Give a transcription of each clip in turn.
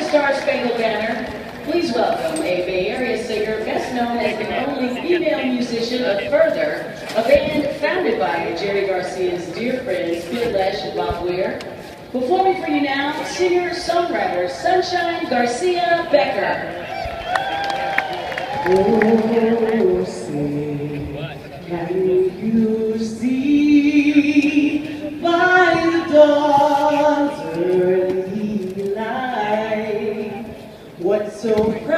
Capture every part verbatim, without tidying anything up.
Star Spangled Banner, please welcome a Bay Area singer best known as the only female musician of Further, a band founded by Jerry Garcia's dear friends Phil Lesh and Bob Weir. Performing for you now, singer-songwriter Sunshine Garcia Becker. Oh, say, can you see by the dawn's early light what so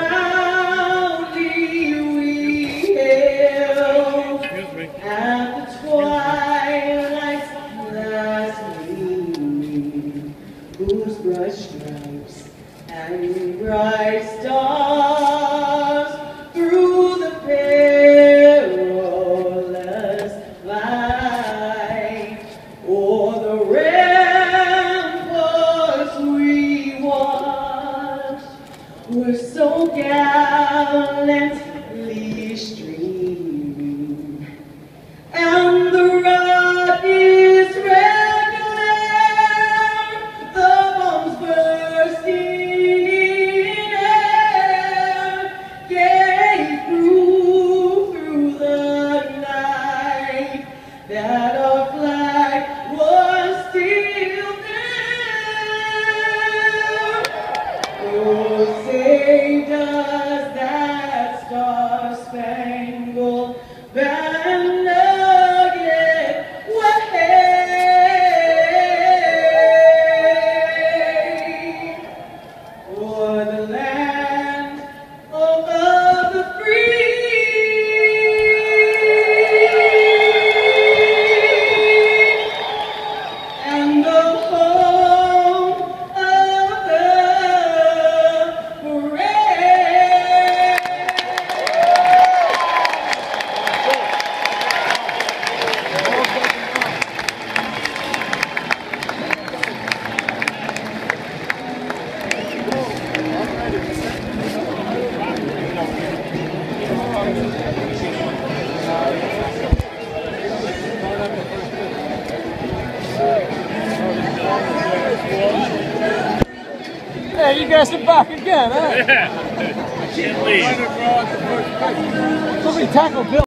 proudly we hailed at the twilight's last gleam, whose brush stripes and bright stars through the perilous fight o'er the ramparts we watched were so gallantly streaming, and the rocket's red glare, the bombs bursting in air, gave proof through the night that our flag was still there. Oh, say does that star-spangled banner yet wave o'er the land of the free and the home of the brave. Hey, you guys are back again, huh? Yeah. I can't leave. Somebody tackle Bill.